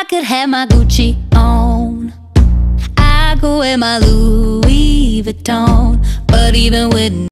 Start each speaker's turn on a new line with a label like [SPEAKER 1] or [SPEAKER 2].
[SPEAKER 1] could have my Gucci on, I go wear my Louis Vuitton. But even with